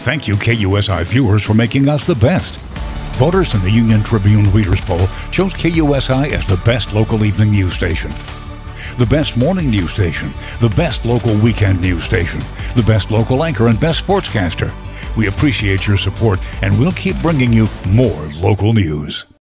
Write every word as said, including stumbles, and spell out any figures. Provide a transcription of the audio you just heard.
Thank you, K U S I viewers, for making us the best. Voters in the Union Tribune Readers Poll chose K U S I as the best local evening news station, the best morning news station, the best local weekend news station, the best local anchor, and best sportscaster. We appreciate your support, and we'll keep bringing you more local news.